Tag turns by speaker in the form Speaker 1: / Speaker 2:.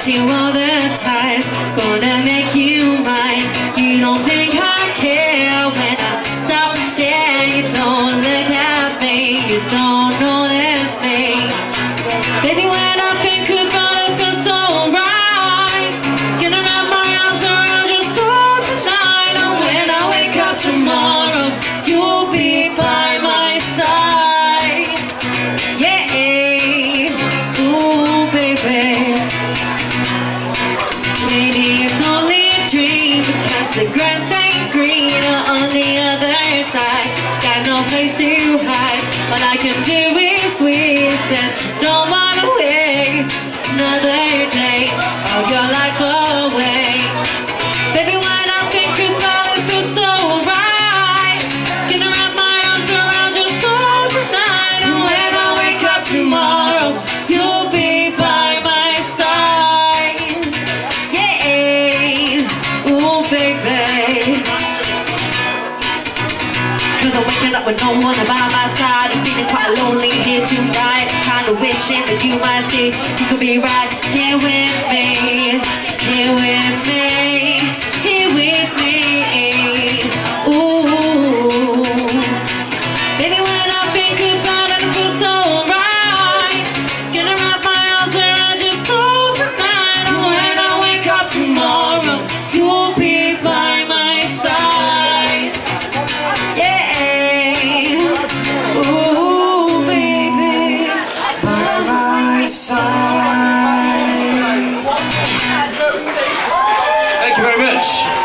Speaker 1: want you all the time, gonna make you mine. You don't think I care when I stop and stare. You don't look at me, you don't notice me. Baby, when I think about it, feels so right. Gonna wrap my arms around your soul tonight. And when I wake up tomorrow, you'll be by my side. Yeah, ooh, baby. Maybe it's only a dream, because the grass ain't greener on the other side. Got no place to hide. All I can do is wish that you don't wanna waste another day of your life away. Baby, when I think about it, feels so right. Gonna wrap my arms around your soul tonight. And when I wake up tomorrow, you'll be by my side. Yeah, ooh, baby. Cause I'm waking up with no one by my side. I'm feeling quite lonely here tonight. Kinda wishing that you might see you could be right here with me. Here with me. Here with me. Ooh. Baby, when I think about it, it feels so right. Gonna wrap my arms around your soul tonight. And when I wake up tomorrow, you'll be by my side. Yeah, ooh, baby, by my side.
Speaker 2: Thank you very much.